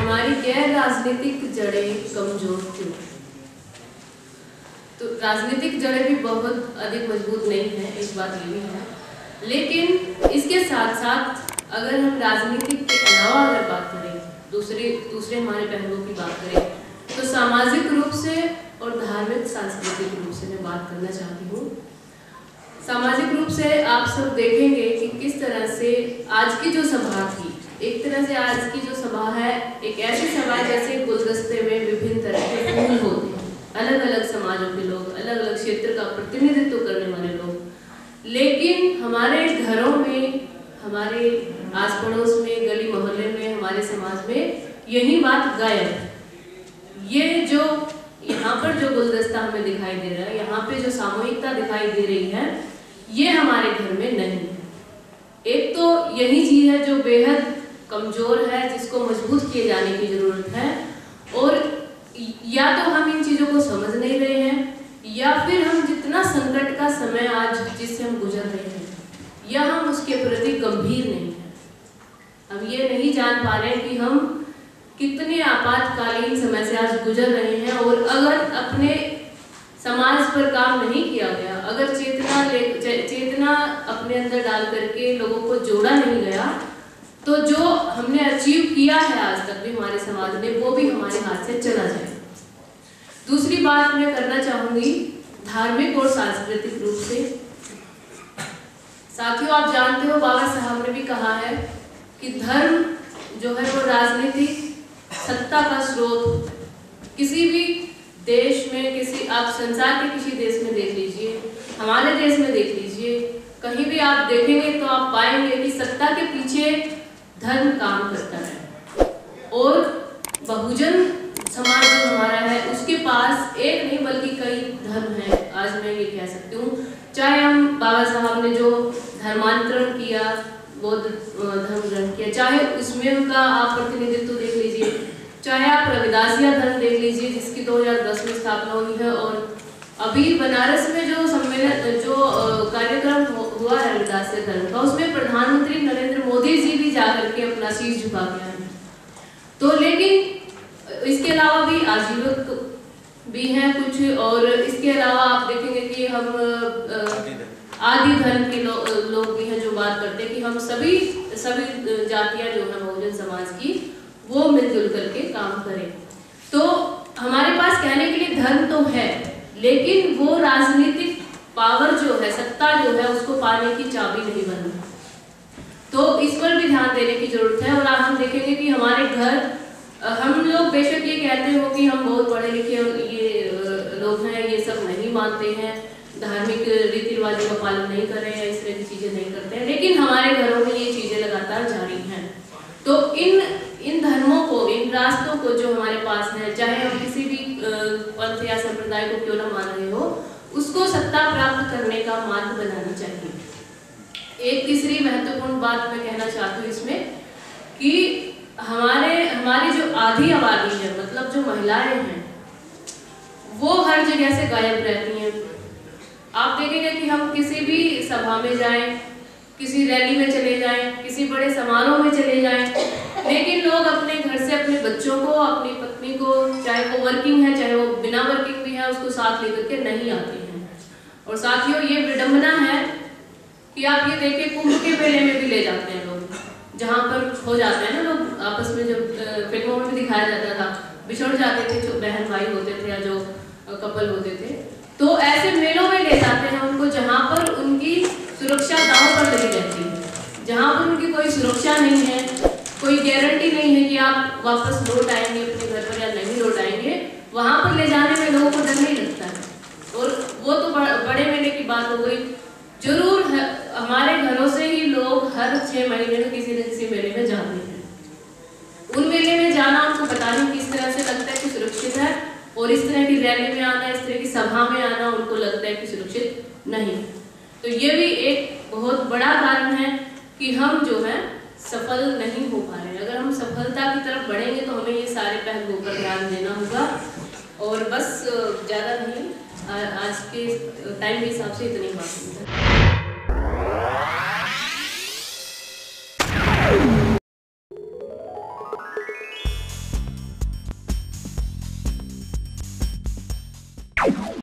हमारी गैर राजनीतिक जड़ें कमजोर क्यों? तो राजनीतिक जड़ें भी बहुत अधिक मजबूत नहीं है, एक बात ये भी है। लेकिन इसके साथ साथ अगर हम राजनीतिक के अलावा अगर बात करें, दूसरे हमारे पहलुओं की बात करें, तो सामाजिक रूप से और धार्मिक सांस्कृतिक रूप से मैं बात करना चाहती हूँ। सामाजिक रूप से आप सब देखेंगे कि किस तरह से आज की जो सभा थी, एक तरह से आज की जो सभा है एक ऐसी सभा है जैसे गुलदस्ते में विभिन्न तरह के फूल होते हैं, अलग अलग समाजों के लोग, अलग अलग क्षेत्र का प्रतिनिधित्व करने वाले लोग। लेकिन हमारे घरों में, हमारे आस पड़ोस में, गली मोहल्ले में, हमारे समाज में यही बात गायब है। ये जो यहाँ पर जो गुलदस्ता हमें दिखाई दे रहा है, यहाँ पे जो सामूहिकता दिखाई दे रही है, ये हमारे घर में नहीं है। एक तो यही चीज है जो बेहद कमजोर है, जिसको मजबूत किए जाने की जरूरत है। और या तो हम इन चीजों को समझ नहीं रहे हैं, या फिर हम जितना संकट का समय आज जिससे हम गुजर रहे हैं, या हम उसके प्रति गंभीर नहीं है। हम ये नहीं जान पा रहे हैं कि हम कितने आपातकालीन समय से आज गुजर रहे हैं। और अगर अपने समाज पर काम नहीं किया गया, अगर चेतना अपने अंदर डाल करके लोगों को जोड़ा नहीं गया, तो जो हमने अचीव किया है आज तक भी हमारे समाज ने, वो भी हमारे हाथ से चला जाए। दूसरी बात मैं करना चाहूंगी धार्मिक और सांस्कृतिक रूप से। साथियों, आप जानते हो बाबा साहब ने भी कहा है कि धर्म जो है वो राजनीतिक सत्ता का स्रोत। किसी भी देश में, आप संसार के किसी देश में देख लीजिए, हमारे देश में देख लीजिए, कहीं भी आप देखेंगे तो आप पाएंगे कि सत्ता के पीछे धर्म काम करता है। और बहुजन समाज जो हमारा है उसके पास एक नहीं बल्कि कई धर्म है, आज मैं ये कह सकती हूँ। चाहे हम बाबा साहब ने जो धर्मांतरण किया, बौद्ध धर्म ग्रहण किया, चाहे उसमें उनका आप प्रतिनिधित्व देख लीजिए, चाहे आप रविदासिया धर्म देख लीजिए जिसकी 2010 में स्थापना हुई है। और अभी बनारस में जो सम्मेलन, जो कार्यक्रम हुआ है रविदासिया धर्म का, उसमें प्रधानमंत्री नरेंद्र मोदी जी भी जाकर के अपना शीश झुका के आए। तो लेकिन इसके अलावा भी आजीवक भी हैं कुछ, और इसके अलावा आप देखेंगे कि हम आदि धर्म के लोग भी हैं जो बात करते हैं कि हम सभी जातियां जो है बहुजन समाज की, वो मिलजुल करके काम करें। तो हमारे पास कहने के लिए धर्म तो है, लेकिन वो राजनीतिक पावर जो है, सत्ता जो है, उसको पाने की चाबी नहीं बनी। तो इस पर भी ध्यान देने की जरूरत है। और हम देखेंगे कि हमारे घर, हम लोग बेशक ये कहते हो कि हम बहुत पढ़े लिखे ये लोग हैं, ये सब नहीं मानते हैं, धार्मिक रीति रिवाजों का पालन नहीं कर रहे हैं, इस तरह की चीजें नहीं करते हैं, लेकिन हमारे घरों में ये चीजें लगातार जारी हैं। तो इन धर्मों को, इन रास्तों को जो हमारे पास है, चाहे हम किसी भी पंथ या संप्रदाय को क्यों ना मान रहे हो, उसको सत्ता प्राप्त करने का मार्ग बनाना चाहिए। एक तीसरी महत्वपूर्ण बात मैं कहना चाहती हूँ इसमें कि हमारी जो आधी आबादी है, मतलब जो महिलाएं हैं, वो हर जगह से गायब रहती हैं। आप देखेंगे कि हम किसी भी सभा में जाएं, किसी रैली में चले जाएं, किसी बड़े समारोह में चले जाएं, लेकिन लोग अपने घर से अपने बच्चों को, अपनी पत्नी को, चाहे वो वर्किंग है चाहे वो बिना वर्किंग भी है, उसको साथ लेकर के नहीं आते हैं। और साथियों, ये विडंबना है कि आप ये देखिए कुंभ के मेले में भी ले जाते हैं लोग, जहाँ पर हो जाते हैं ना लोग आपस में, जब फिल्मों में भी दिखाया जाता था, बिछड़ जाते थे, जो बहन भाई होते थे या जो कपल होते थे, तो ऐसे मेलों में ले जाते हैं उनको जहाँ पर उनकी सुरक्षा दांव पर लगी रहती है, जहाँ पर उनकी कोई सुरक्षा नहीं है, कोई गारंटी नहीं है कि आप वापस लौट आएंगे अपने घर पर या नहीं लौट आएंगे। वहाँ पर ले जाने में लोगों को डर नहीं लगता है। और वो तो बड़े मेले की बात हो गई। जरूर हमारे घरों से ही लोग हर 6 महीने में किसी न किसी मेले में जाते हैं। उन मेले में जाना उनको पता नहीं किस तरह से लगता है कि सुरक्षित है, और इस तरह की रैली में आना, इस तरह की सभा में आना उनको लगता है कि सुरक्षित नहीं। तो ये भी एक बहुत बड़ा कारण है कि हम जो है सफल नहीं हो पा रहे। अगर हम सफलता की तरफ बढ़ेंगे तो हमें ये सारे पहलुओं पर ध्यान देना होगा। और बस ज़्यादा नहीं, आज के टाइम के हिसाब से इतनी बात है।